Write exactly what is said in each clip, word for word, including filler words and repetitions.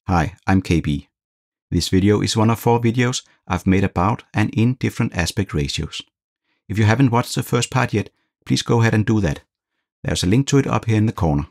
Hi, I'm K B. This video is one of four videos I've made about and in different aspect ratios. If you haven't watched the first part yet, please go ahead and do that. There's a link to it up here in the corner.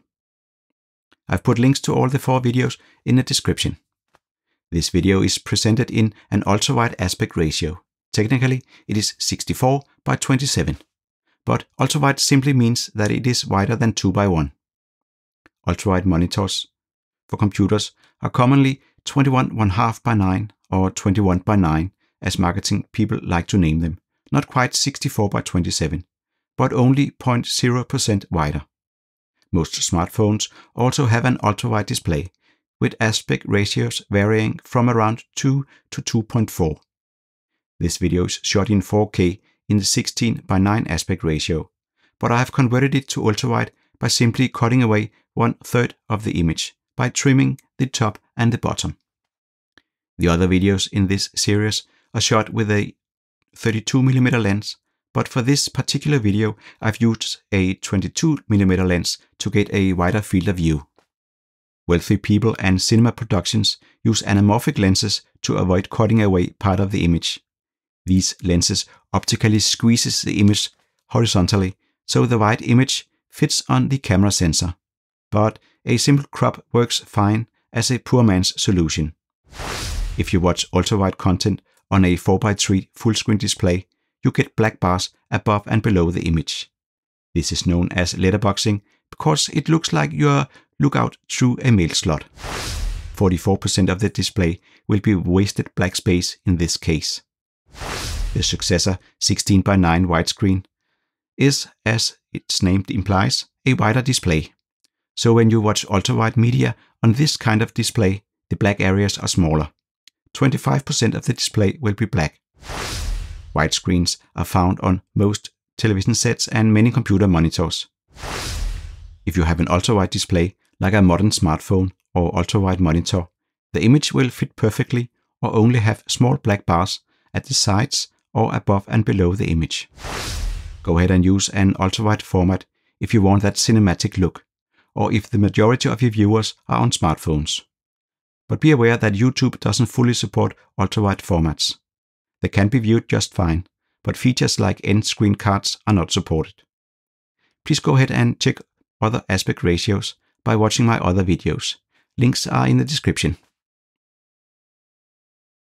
I've put links to all the four videos in the description. This video is presented in an ultra-wide aspect ratio. Technically, it is sixty-four by twenty-seven, but ultra-wide simply means that it is wider than two by one. Ultra-wide monitors for computers are commonly twenty-one and a half by nine or twenty-one by nine, as marketing people like to name them, not quite sixty-four by twenty-seven, but only zero point zero percent wider. Most smartphones also have an ultra-wide display, with aspect ratios varying from around two to two point four. This video is shot in four K in the sixteen by nine aspect ratio, but I have converted it to ultra-wide by simply cutting away one third of the image by trimming the top and the bottom. The other videos in this series are shot with a thirty-two millimeter lens, but for this particular video I've used a twenty-two millimeter lens to get a wider field of view. Wealthy people and cinema productions use anamorphic lenses to avoid cutting away part of the image. These lenses optically squeezes the image horizontally, so the wide image fits on the camera sensor. But a simple crop works fine as a poor man's solution. If you watch ultra-wide content on a four by three full-screen display, you get black bars above and below the image. This is known as letterboxing because it looks like you look out through a mail slot. forty-four percent of the display will be wasted black space in this case. The successor sixteen by nine widescreen is, as its name implies, a wider display. So when you watch ultra-wide media on this kind of display, the black areas are smaller. twenty-five percent of the display will be black. Widescreens are found on most television sets and many computer monitors. If you have an ultra-wide display like a modern smartphone or ultra-wide monitor, the image will fit perfectly or only have small black bars at the sides or above and below the image. Go ahead and use an ultra-wide format if you want that cinematic look, or if the majority of your viewers are on smartphones. But be aware that YouTube doesn't fully support ultra-wide formats. They can be viewed just fine, but features like end screen cards are not supported. Please go ahead and check other aspect ratios by watching my other videos. Links are in the description.